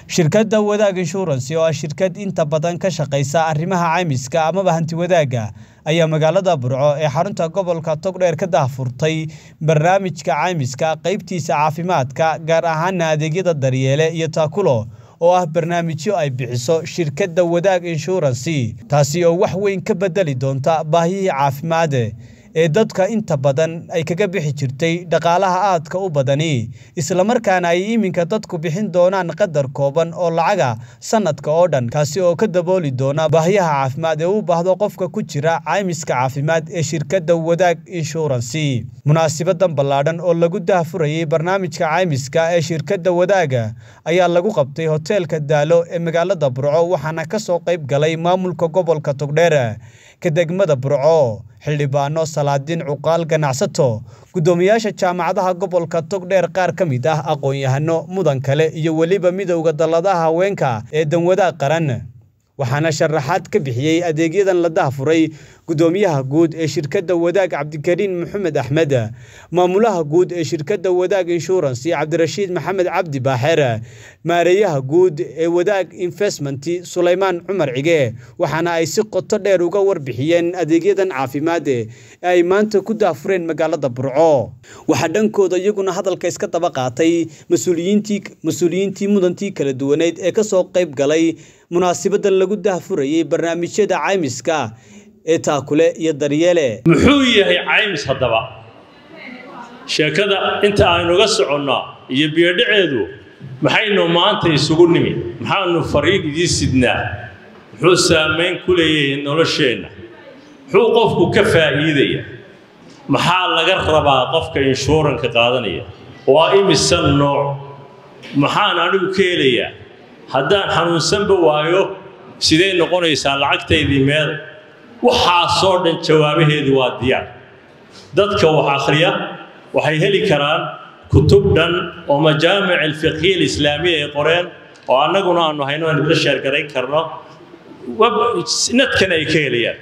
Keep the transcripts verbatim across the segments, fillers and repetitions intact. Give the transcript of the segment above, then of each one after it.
shirkadda Wadaag Insurance oo ah shirkad inta badan ka shaqeysa arrimaha caymiska ama hanti wadaaga ayaa magaalada Burco ee xarunta gobolka Togdheer ka daahfurtay barnaamijka caymiska qaybtiisa caafimaadka gaar ahaan adeegyada daryeele iyo taakulo oo ah barnaamijyo ay bixiso shirkadda Wadaag Insurance taasi oo wax weyn ka bedeli doonta baahiyada caafimaad ee dadka inta badan ay kaga bixi jirtay dhaqaalaha aadka u badani isla markaana ay iminka dadku bixin doonaan qadar kooban oo lacaga sanadka oo dhan kaasi oo ka dabooli doona baahiyaha caafimaad ee u baahdo qofka ku jira caymiska caafimaad ee shirkadda Wadaag Insurance munaasabaddan ballaadhan oo lagu daahfurayay barnaamijka caymiska ee shirkadda Wadaaga ayaa lagu qabtay hoteelka Daalo ee magaalada Burco waxaana ka soo qayb galay maamulka gobolka Togdheer ka degmada Burco xildhibaano salaadiin cuqaal ganacsato gudoomiyaasha jaamacadaha gobolka Togdheer qaar ka mid ah aqoon-yahano mudan kale iyo waliba midowga dalladaha haweenka ee danwadaag qaran waxaana sharaxaad ka bixiyay adeegyadan la daahfuray gudoomiyaha guud ee shirkadda Wadaag Cabdikariin Maxamed Axmed maamulaha guud ee shirkadda Wadaag Insurance Cabdirashiid Maxamed Cabdi Baaxeer maareeyaha guud ee Wadaag Investment Suleymaan Cumar Cige waxaana ay si qoto dheer uga warbixiyeen adeegyadan caafimaad ee ay maanta ku daahfureen magaalada Burco waxa dhankooda iyaguna hadalka iska daba qaatay mas'uuliyiintii mas'uuliyiintii mudantii kala duwaneed ee ka soo qayb galay munaasabada lagu daahfurayay barnaamijyada caymiska ee taakule iyo daryeele muxuu yahay caymis hadaba sheekada inta aynu ga soconno iyo biyadhaceedu maxaynu maanta isugu nimi maxaanu fariid idin sidnaa muxuu saameyn ku leeyahay nolosheena muxuu qofku ka faa'iidaya maxaa laga rabaa qofka insurance qaadanaya waa imisan nooc maxaan anigu ka helayaa haddaan xanuunsanba waayo sidee noqonaysaa lacagtaydii meel waxaa soo dhan jawaabaheedu waa diyaar dadka wax akhriya waxay heli karaan kutub dhan oo majaamic al-fiqhiyya al-islaamiyya ay qoreen oo annaguna aanu hayno aan la sheer gareyn karno nadkan ay ka helayaan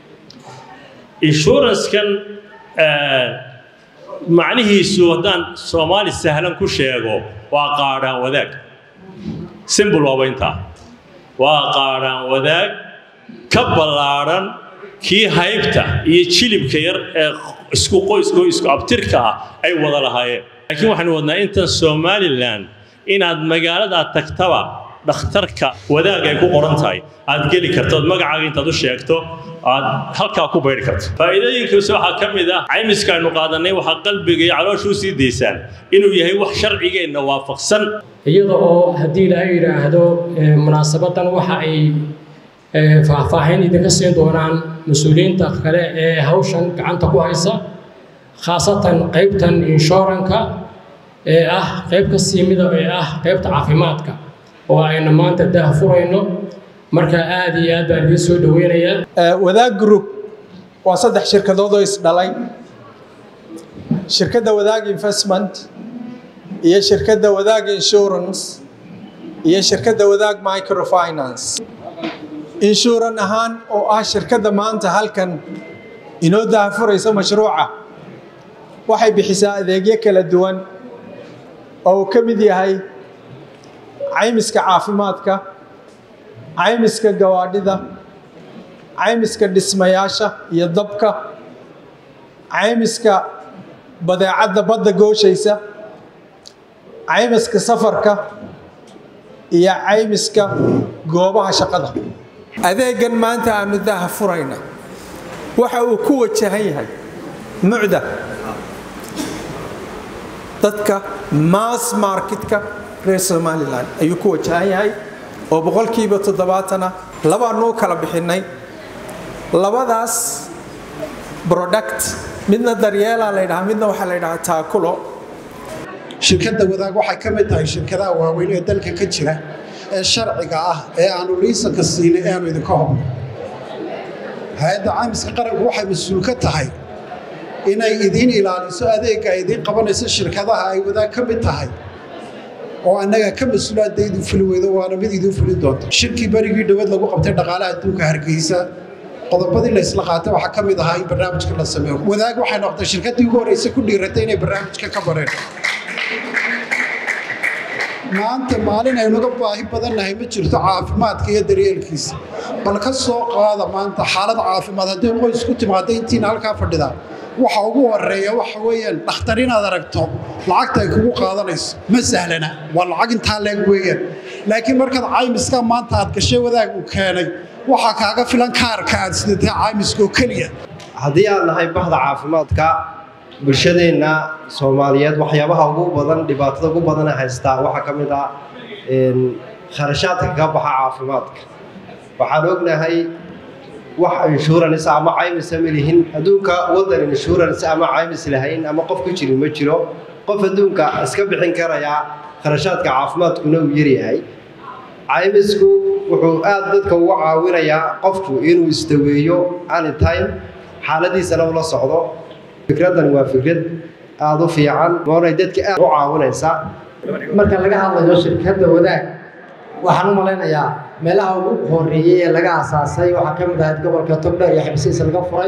insurance-kan macnihiisu haddaan Soomaali sahlan ku sheego waa qaadhaan wadaag simple waa inta waa qaadhaan wadaag ka ballaaran kii haybta iyo jilibka yar ee isku qoyska isku abtirka ay wada lahaayeen laakiin waxaan wadnaa inta Somaliland inaad magaalada tagtaba dhakhtarka Wadaag ay ku qoran tahay aad gali karto magacaaga intaad u sheegto aad halka ku beeri karto faa'iidooyinkiisa waxa kamid ah caymiska aanu qaadanay waxa qalbiga iyo calooshu sii deysaan inuu yahay wax sharcigeena waafaqsan iyada oo hadii la yiraahdo munaasabadan waxa ay faahfaahin idinka siin doonaan mas'uuliyiinta kale ee hawshan gacanta ku haysa khaasatan qaybtan insurance ee ah qayb ka siimida ee ah qaybta caafimaadka oo ayna maanta daahfurayno marka aad iyo aad baan idin soo dhaweynayaa Wadaag Group waa saddex shirkadood oo is dhalay shirkadda Wadaag Investment iyo shirkadda Wadaag Insurance iyo shirkadda Wadaag Microfinance insurance ahaan oo ah shirkadda maanta halkan inoo daahfuraysa mashruuca waxay bixisaa adeegyo kala duwan oo ka mid yahay caymiska caafimaadka caymiska gawaadhida caymiska dhismayaasha iyo dabka caymiska badeecadda badda gooshaysa caymiska safarka iyo caymiska goobaha shaqada adeegan maanta aanu daahfurayna waxa uu ku wajahan yahay mucda dadka mass marketka reer Somaliland ayuu ku wajahan yahay oo boqolkiiba toddobaatan laba noo kala bixinay labadaas product midna daryeela la yiraahdo midna waxa la yiraahdaa taakulo shirkadda Wadaag waxay ka mid tahay shirkadaha waaweyn ee dalka ka jira ee sharciga ah ee aanu liisanka siinay ee aanu idinka hubno hay'adda caymiska qaranku waxay mas'uul ka tahay inay idin ilaaliso adeegga ay idin qabanayso shirkadaha ay Wadaag ka mid tahay oo annaga ka mas'uulaad idin fuli weydo waana mid idin fuli doonto shirkii barigii dawlad lagu qabtay dhaqaalaha adduunka Hargeysa qodobadii la isla qaatay waxa ka mid ahaa in barnaamijka la sameeyo Wadaag waxay noqotay shirkadii ugu horeysay ku dhiiratay inay barnaamijka ka bareen maanta maalin aynu uga baahi badannahay ma jirto caafimaadka iyo daryeelkiisa bal ka soo qaada maanta xaalad caafimaad haddii qoys ku timaado intiina halkaa fadhida waxa ugu horeeya waxa weeyaan dhakhtar inaad aragto lacagta ay kugu qaadanayso ma sahlana waa lacag intaa leeg weeyaan laakiin markaad caymiska maanta aad gashay wadaag uu keenay waxaa kaaga filan kaarka aad sidatay caymiska oo keliya haddii aan nahay bahda caafimaadka bulshadeenna Soomaaliyeed waxyaabaha ugu badan dhibaatada ugu badan ee haysta waxa kamid ah in kharashaadka ka baxa caafimaadka waxaan ognahay wax insurance ama caymis amilihin adduunka wadan insurance ama caymis lahayn ama qof ku jirin ma jiro qof adduunka iska bixin karaya kharashaadka caafimaadkuna uu yar yahay caymisku wuxuu aad dadka uga caawinayaa qofku inuu istaweeyo anytime xaaladiisa la socdo fikradan waa fikrad aad u fiican oo dadka aad u caawinaysa marka laga hadlayo shirkadda wadaag waxaan u maleynayaa meelaha ugu horeeyay ee laga aasaasay waxa ka mid ah gobolka Togdheer iyo xabsiis laga furay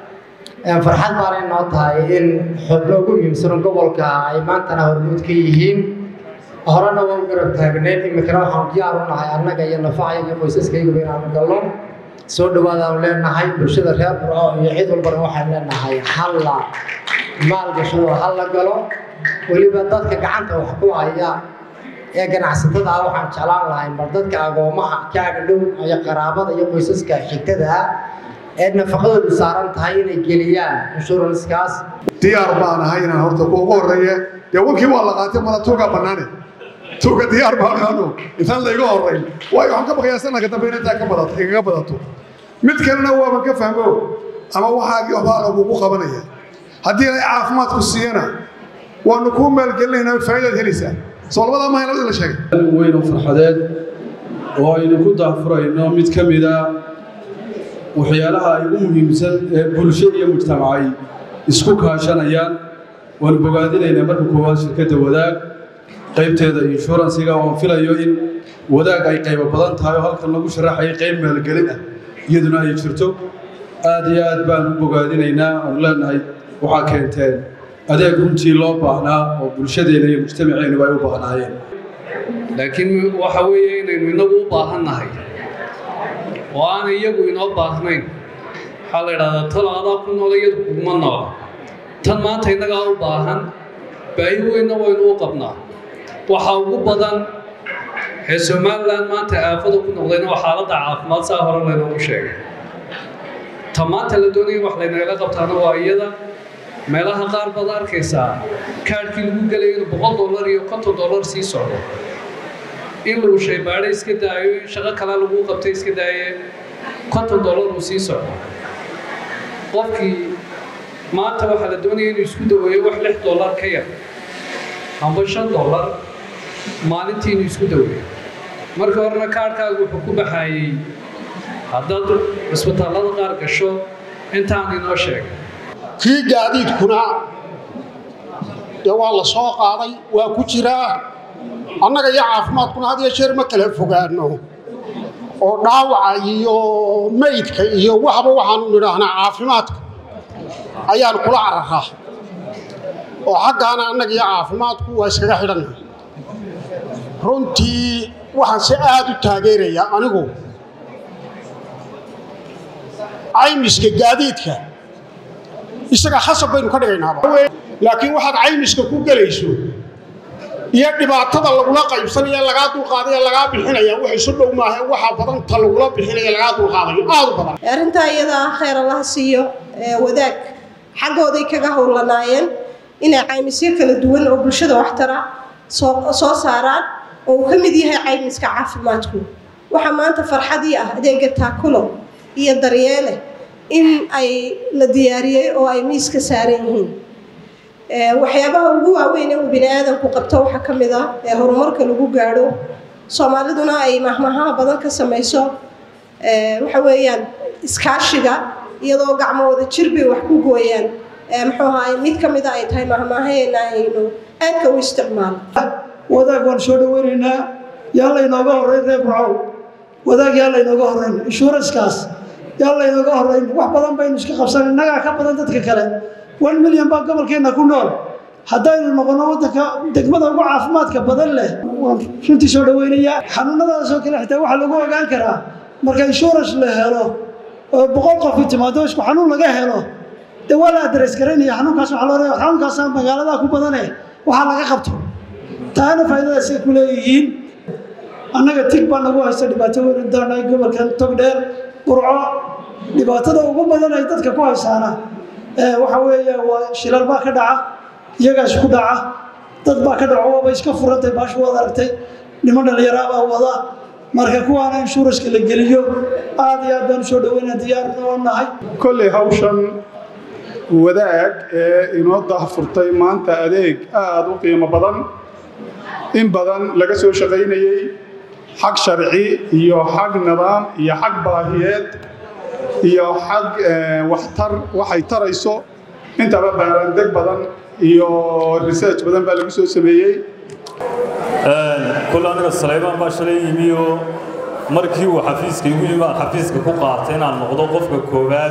ee farxad baan noo tahay in xubno ugu muhiimsan gobolka ay maanta hormuud ka yihiin horena waa u garab taagneed imikana waxaan diyaar u nahay annaga iyo nafacay iyo qoysaskayga inaan galno soo dhawaadaan leenahay bulshada reer Burco iyo cid walba waxaan leenahay halla maal gasho halla galo waliba dadka gacanta wax ku haya ee ganacsatada waxaan jeclaan lahayn mar dadka agoomaha kaaga dhow ay qaraabada iyo qoysaska xigtada ee nafaqadoodu saaran tahay inay geliyaan insurance-kaas diyaar baan ahay inaan horta ku ugu horeeyo dee wankii waa la qaatay mala tuuga banaane tuuga diyaar baan ahay intaan la iga horeeyo way waxaan ka baqayaa sanadka dambe inta ka badato iga badato mid kalena waa ka fahmo ama waxa waxba lagu qabanaya haddii ay caafimaad ku siiyana waanu ku maalgelinaynaa faa'iido helaysa soolbada ma hayno la sheegay weyn farxadeed oo aynu ku daafurayno mid kamid ah waxyaalaha ay ugu muhiimsan ee bulshada iyo mujtamacay isku kaashanayaan waan bogaadinaynaa marka koowaad shirkadda wadaag qaybteeda insurance-ga oo filayo in wadaag ay qayb badan tahay halkan lagu sharaxay qayb maalgelin ah iyaduna ay jirto aad iyo aad baan u bogaadinaynaa oo leenahay waxa keenteen adeeg runtii loo baahnaa oo bulshadeena iyo mujtamaceena ay u baahnaayeen laakiin waxa weeye inaynu inagu u baahannahay oo aan iyagu inoo baahnayn waxaa la idhahdaa tan adaa ku nool iyadu kuma noola tan maanta innagaa u baahan baahi weynna waynu u qabnaa waxa ugu badan ee Somaliland maanta aafada ku noqdayna waa xaaladda caafimaad saa hore laynoogu sheegay ta maanta la doonayo wax laynagala qabtaana waa iyada meelaha qaar baad arkaysaa kaadhkii lagu gelay inuu boqol dollar iyo konton dollar sii socdo in lagu shaybaadhay iska daayo in shaqo kale lagu qabtay iska daaye konton dollar uu sii socdo qofkii maanta waxaa la doonaya inuu isku daweeyo wax lix dollar ka yar amba shan dollar maalintii inuu isku daweeyo marka horena kaadhkaagu wuxuu ku baxayey haddaad cisbitaallada qaar gasho intaan inoo sheegay kii gaadiidkuna dee waa la soo qaaday waa ku jiraa annaga iyo caafimaadkuna had iyo jeer ma kala fogaano oo dhaawaca iyo meydka iyo waxba waxaanu nidhaahnaa caafimaadka ayaan kula cararaa oo xaggaana annaga iyo caafimaadku waa iskaga xidhanna runtii waxaan si aad u taageerayaa anigu caymiska gaadiidka isaga xasab baynu ka dhigaynaaba laakiin waxaad caymiska ku galayso iyo dhibaatada lagula qaybsanaya lagaa dulqaadaya lagaa bixinaya wax isu dhow maaha waxa badan ta lagula bixinaya lagaa dulqaadayo aad u badan arrintaa iyada khayr Allah siiyo wadaag xaggooday kaga howlanaayeen inay caymisyo kala duwan oo bulshada wax tara soo soo saaraan oo ka mid yahay caymiska caafimaadku waxa maanta farxadii ah adeega taakulo iyo daryeele in ay la diyaariyay oo ay miiska saaran yihiin ee waxyaabaha ugu waaweyn ee bini'aadamku qabto waxa kamid ah ee horumarka lagu gaaro Soomaaliduna ay mahmaha badan ka sameeyso ee waxa weeyaan iskaashiga iyadoo gacmahooda jirbi wax ku gooyaan ee muxuu ahaay mid kamid ah ay tahay mahmaheena aynu aadka u isticmaal wadaag waan soo dhaweynaa yalla inooga horeeyay Burco wadaag yalla inooga horeeyay insurance-kaas yalla inooga horeeyay wax badan baynu iska qabsanay naga ka badan dadka kale one million baa gobolkeena ku nool haddaynu noqono wadanka degmada ugu caafimaadka badan leh waan runtii soo dhaweynayaa xanuunadaasoo kale xitaa waxaa lagu ogaan karaa marka insurance la helo oo boqol qof timaado isku xanuun laga helo dee waa la adres garanaya xanuunkaas waxaa loo leeyahay xanuunkaas magaalada ku badane waxaa laga qabto taana faa'iidadaas ay ku leeyihiin annaga tig baa nagu haysta dhibaato weyn doonay gobolkan Togdheer Burco dhibaatada ugu badan ay dadka ku haysaana ee waxa weeye waa shilal baa ka dhaca iyagaas ku dhaca dad baa ka dhaco way iska furantay baash wada aragtay niman dhalinyaro baa wada marka kuwaana insurance la geliyo aad iyo aad baan soo dhaweynaa diyaar u nahay kulli hawshan wadaag ee inoo daahfurtay maanta adeeg aad u qiimo badan in badan laga soo shaqaynayay xaq sharci iyo xaq nidaam iyo xaq baahiyeed iyo xaq waxtar waxay tarayso intaba baarandeg badan iyo research badan baa lagu soo sameeyay كل أنا السليمان باشلي يميو مركي وحفيز كي يقول ما حفيز كوكو قاعدين عن موضوع قف كوباد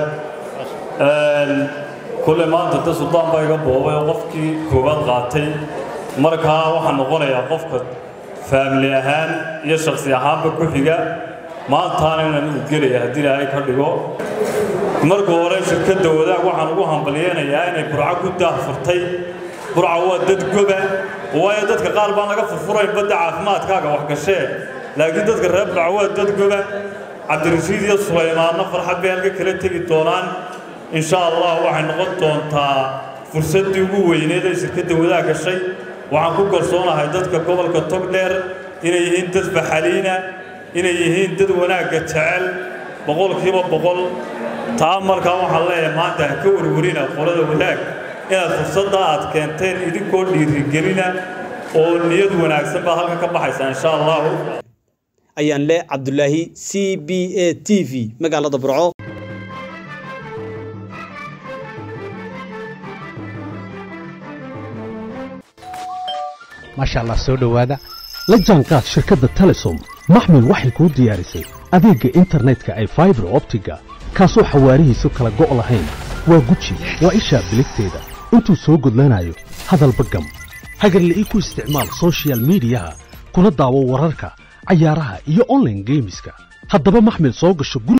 كل ما أنت تسلطان بايقا بوابا يقف كي كوباد قاعدين مركها وحن نقول يا قف فاملي أهان يا شخص يهان بكوفيجا ما أنتاني نقولي هدي لهاي كرديو مركو ورا شركة وذا وحن نقولهم بليانا يعني برعا كده فرتي برعا ودد جبا ويا دتك قال بان laga furfuray badda caafimaadkaaga wax gashay laakiin dadka reer Burco dad goba Cabdirashiid iyo Suleymaan farxad bay halka kala tagi doonaan insha Allah waxay noqon doontaa fursadii ugu weyneed ee shirkadda wadaag gashay waxaan ku kalsoonahay dadka gobolka Togdheer inay yihiin dad baxaliina inay yihiin dad wanaag jecel boqolkiiba boqol taa markaa waxa leeyahay maanta ka warwarina qolada wadaag inaad fursadda aad keenteen idinkoo dhiirigelina oo niyad wanaagsan baa halka ka baxaysa insha Allah ayaan le Cabdullaahi C B A T V magaalada Burco masha Allah soo dhawaada la jaanqaad shirkadda Telesom maxmil waxay ku diyaarisay adeegga internetka ay fiber optiga kaasoo xawaarihiisu kala go' lahayn waa guji waa isha biligteeda intuu soo gudlanayo hadalba gam hagarlii ku isticmaal social media kuna daawo wararka cayaaraha iyo online gameska haddaba maxmil soo gasho